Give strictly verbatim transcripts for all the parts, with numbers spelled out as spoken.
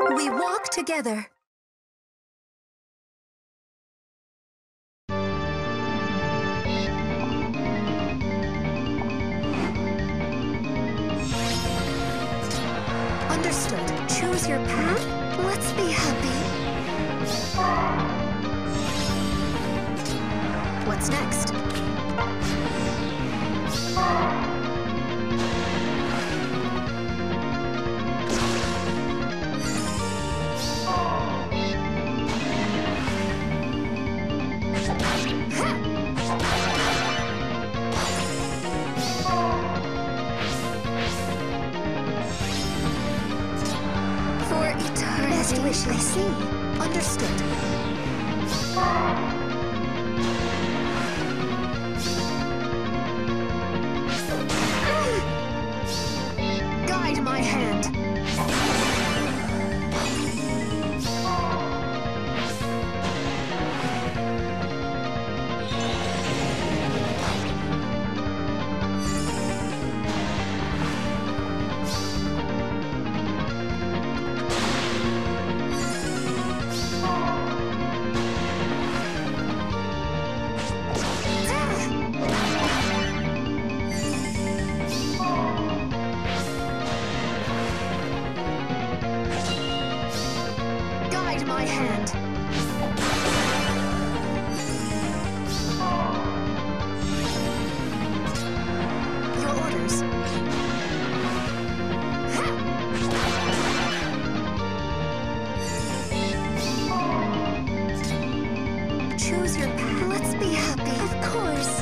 We walk together. Understood. Choose your path. Let's be happy. What's next? For eternity. Best wish I see. Understood. Guide my hand. Guide my hand. Your orders. Choose your path. Let's be happy. Of course.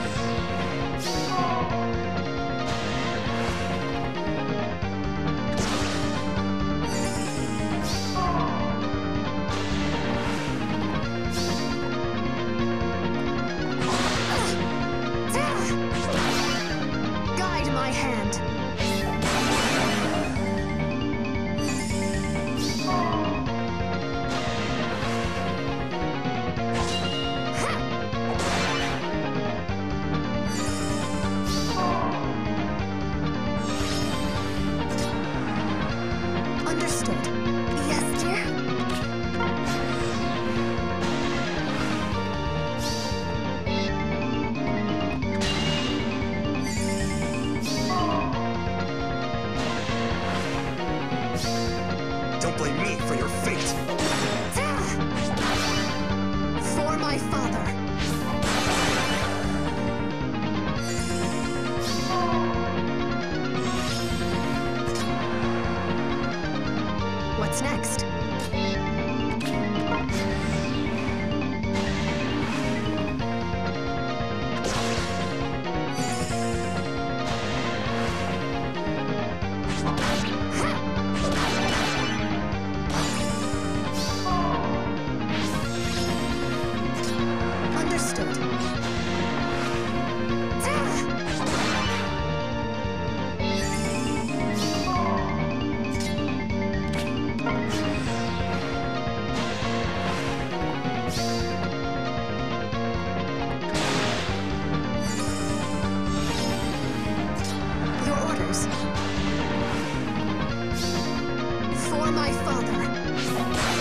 Guide my hand. Understood. Yes, dear. Don't blame me for your fate. For my father. What's next? Understood. Your orders. For my father.